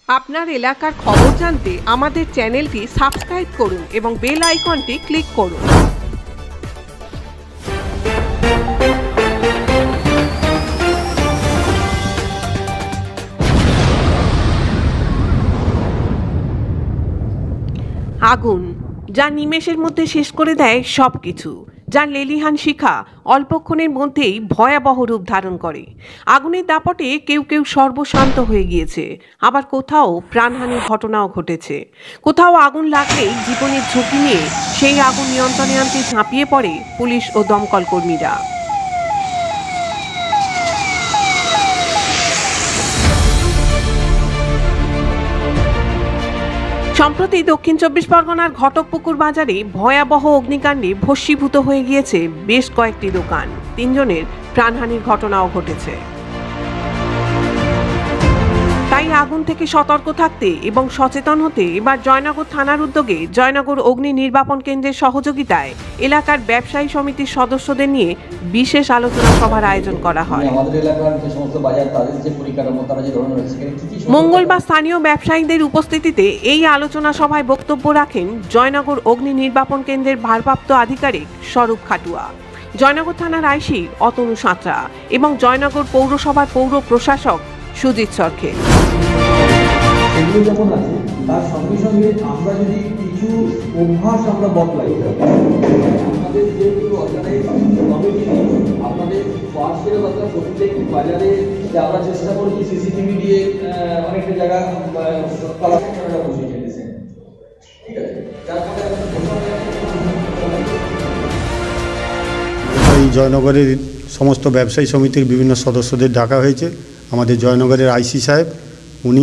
আপনার এলাকার খবর জানতে আমাদের চ্যানেলটি সাবস্ক্রাইব করুন এবং বেল আইকনটি ক্লিক করুন। আগুন, যা নিমেষের মধ্যে শেষ করে দেয় সবকিছু, যার লেলিহান শিখা অল্পক্ষণের মধ্যেই ভয়াবহ রূপ ধারণ করে। আগুনের দাপটে কেউ কেউ সর্বশান্ত হয়ে গিয়েছে, আবার কোথাও প্রাণহানির ঘটনাও ঘটেছে। কোথাও আগুন লাগলেই জীবনের ঝুঁকি নিয়ে সেই আগুন নিয়ন্ত্রণে আনতে ঝাঁপিয়ে পড়ে পুলিশ ও দমকল কর্মীরা। সম্প্রতি দক্ষিণ ২৪ পরগনার ঘটকপুকুর বাজারে ভয়াবহ অগ্নিকাণ্ডে ভস্মীভূত হয়ে গিয়েছে বেশ কয়েকটি দোকান। ৩ জনের প্রাণহানির ঘটনাও ঘটেছে। তাই আগুন থেকে সতর্ক থাকতে এবং সচেতন হতে এবার জয়নগর থানার উদ্যোগে জয়নগর অগ্নি নির্বাপন কেন্দ্রের সহযোগিতায় এলাকার ব্যবসায়ী সমিতির সদস্যদের নিয়ে বিশেষ আলোচনা সভার আয়োজন করা হয়। মঙ্গলবার স্থানীয় ব্যবসায়ীদের উপস্থিতিতে এই আলোচনা সভায় বক্তব্য রাখেন জয়নগর অগ্নি নির্বাপন কেন্দ্রের ভারপ্রাপ্ত আধিকারিক স্বরূপ খাটুয়া, জয়নগর থানার আইসি অতনু সাঁতরা এবং জয়নগর পৌরসভার পৌর প্রশাসক সুজিত সরখেল। এগুলো যেমন আছে তার সঙ্গে সঙ্গে আমরা যদি কিছু অভ্যাস আমরা বদলাই, আমাদের যেগুলো অর্গানাইজ কমিটি আপনাদের পাশের কথা প্রত্যেক বাজারে যে আমরা চেষ্টা করছি সিসিটিভি দিয়ে অনেকটা জায়গা বসে গেছে, ঠিক আছে। এই জয়নগরের সমস্ত ব্যবসায়ী সমিতির বিভিন্ন সদস্যদের ডাকা হয়েছে। আমাদের জয়নগরের আইসি সাহেব উনি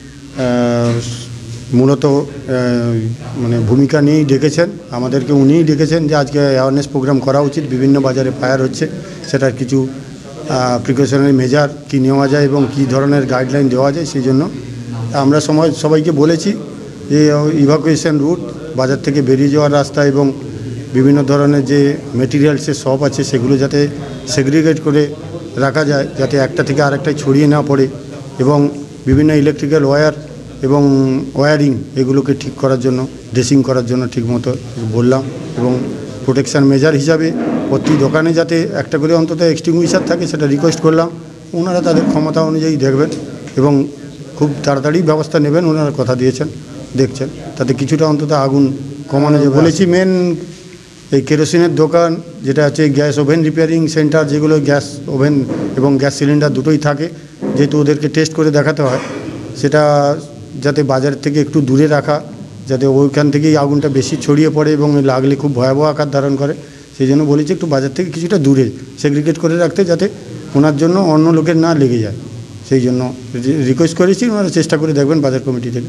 মূলত মানে ভূমিকা নিয়েই ডেকেছেন আমাদেরকে, উনিই ডেকেছেন যে আজকে অ্যাওয়ারনেস প্রোগ্রাম করা উচিত। বিভিন্ন বাজারে ফায়ার হচ্ছে, সেটার কিছু প্রিকশনারি মেজার কী নেওয়া যায় এবং কী ধরনের গাইডলাইন দেওয়া যায়, সেই জন্য আমরা সবাইকে বলেছি যে ইভাকুয়েশন রুট, বাজার থেকে বেরিয়ে যাওয়ার রাস্তা এবং বিভিন্ন ধরনের যে মেটেরিয়ালসের শপ আছে সেগুলো যাতে সেগ্রিগেট করে রাখা যায়, যাতে একটা থেকে আরেকটায় ছড়িয়ে না পড়ে, এবং বিভিন্ন ইলেকট্রিক্যাল ওয়্যার এবং ওয়্যারিং এগুলোকে ঠিক করার জন্য, ড্রেসিং করার জন্য ঠিকমতো বললাম। এবং প্রোটেকশান মেজার হিসাবে প্রতি দোকানে যাতে একটা করে অন্তত এক্সটিংগুইশার থাকে সেটা রিকোয়েস্ট করলাম। ওনারা তাদের ক্ষমতা অনুযায়ী দেখবেন এবং খুব তাড়াতাড়ি ব্যবস্থা নেবেন, ওনারা কথা দিয়েছেন, দেখছেন তাতে কিছুটা অন্তত আগুন কমানো যাবে। বলেছি মেন এই কেরোসিনের দোকান যেটা আছে, গ্যাস ওভেন রিপেয়ারিং সেন্টার, যেগুলো গ্যাস ওভেন এবং গ্যাস সিলিন্ডার দুটোই থাকে, যেহেতু ওদেরকে টেস্ট করে দেখাতে হয়, সেটা যাতে বাজার থেকে একটু দূরে রাখা, যাতে ওইখান থেকেই আগুনটা বেশি ছড়িয়ে পড়ে এবং লাগলে খুব ভয়াবহ আকার ধারণ করে, সেই জন্য বলেছি একটু বাজার থেকে কিছুটা দূরে সেগ্রিগেট করে রাখতে, যাতে ওনার জন্য অন্য লোকের না লেগে যায়। সেই জন্য রিকোয়েস্ট করেছি, ওনারা চেষ্টা করে দেখবেন বাজার কমিটি থেকে।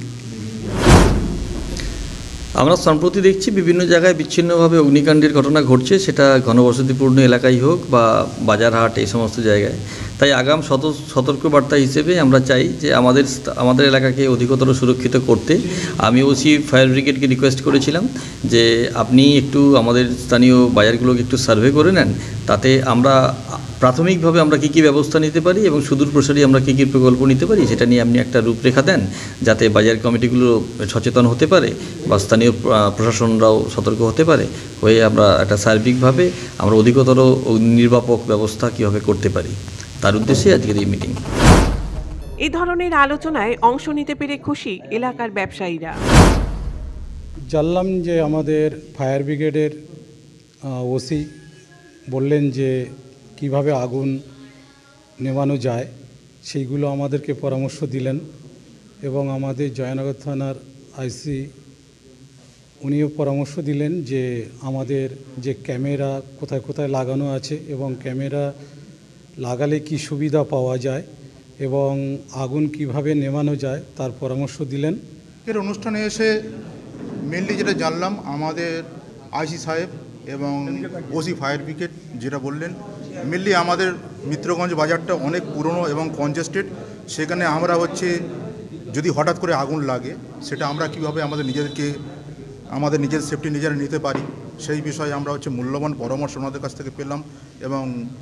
আমরা সম্প্রতি দেখছি বিভিন্ন জায়গায় বিচ্ছিন্নভাবে অগ্নিকাণ্ডের ঘটনা ঘটছে, সেটা ঘনবসতিপূর্ণ এলাকায় হোক বা বাজারহাট, এই সমস্ত জায়গায়। তাই আগাম সতর্কবার্তা হিসেবে আমরা চাই যে আমাদের এলাকাকে অধিকতর সুরক্ষিত করতে আমি ওসি ফায়ার ব্রিগেডকে রিকোয়েস্ট করেছিলাম যে আপনি একটু আমাদের স্থানীয় বাজারগুলোকে একটু সার্ভে করে নেন, তাতে আমরা প্রাথমিকভাবে আমরা কী কী ব্যবস্থা নিতে পারি এবং সুদূর প্রসারী আমরা কী কী প্রকল্প নিতে পারি সেটা নিয়ে আপনি একটা রূপরেখা দেন, যাতে বাজার কমিটিগুলো সচেতন হতে পারে বা স্থানীয় প্রশাসনরাও সতর্ক হতে পারে, হয়ে আমরা একটা সার্বিকভাবে আমরা অধিকতর নির্বাপক ব্যবস্থা কীভাবে করতে পারি, তার উদ্দেশ্যে আজকের এই মিটিং। এই ধরনের আলোচনায় অংশ নিতে পেরে খুশি এলাকার ব্যবসায়ীরা। জানলাম যে আমাদের ফায়ার ব্রিগেডের ওসি বললেন যে কিভাবে আগুন নেভানো যায়, সেইগুলো আমাদেরকে পরামর্শ দিলেন। এবং আমাদের জয়নগর থানার আইসি উনিও পরামর্শ দিলেন যে আমাদের যে ক্যামেরা কোথায় কোথায় লাগানো আছে এবং ক্যামেরা লাগালে কি সুবিধা পাওয়া যায় এবং আগুন কিভাবে নেভানো যায় তার পরামর্শ দিলেন। এর অনুষ্ঠানে এসে মেনলি যেটা জানলাম, আমাদের আইসি সাহেব এবং ওসি ফায়ার ব্রিগেড যেটা বললেন, মেনলি আমাদের মিত্রগঞ্জ বাজারটা অনেক পুরনো এবং কনজেস্টেড। সেখানে আমরা যদি হঠাৎ করে আগুন লাগে, সেটা আমরা কীভাবে আমাদের নিজের সেফটি নিজেরা নিতে পারি, সেই বিষয়ে আমরা মূল্যবান পরামর্শ ওনাদের কাছ থেকে পেলাম। এবং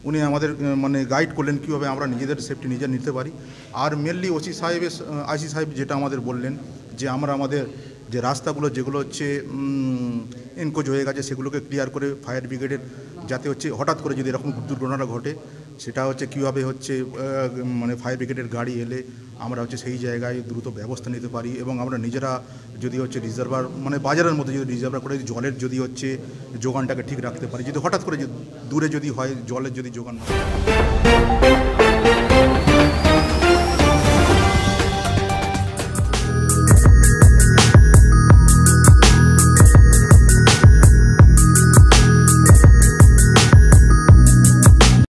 উনি আমাদের মানে গাইড করলেন কীভাবে আমরা নিজেদের সেফটি নিজে নিতে পারি। আর মেনলি আইসি সাহেব যেটা আমাদের বললেন যে আমরা আমাদের যে রাস্তাগুলো যেগুলো হচ্ছে এনকোচ হয়ে গেছে সেগুলোকে ক্লিয়ার করে ফায়ার ব্রিগেডের যাতে হচ্ছে হঠাৎ করে যদি এরকম দুর্ঘটনা ঘটে সেটা হচ্ছে কীভাবে হচ্ছে মানে ফায়ার ব্রিগেডের গাড়ি এলে আমরা হচ্ছে সেই জায়গায় দ্রুত ব্যবস্থা নিতে পারি এবং আমরা নিজেরা যদি হচ্ছে রিজার্ভার মানে বাজারের মধ্যে যদি রিজার্ভার করে জলের যদি হচ্ছে যোগানটাকে ঠিক রাখতে পারি, যদি হঠাৎ করে দূরে যদি হয় জলের যদি যোগান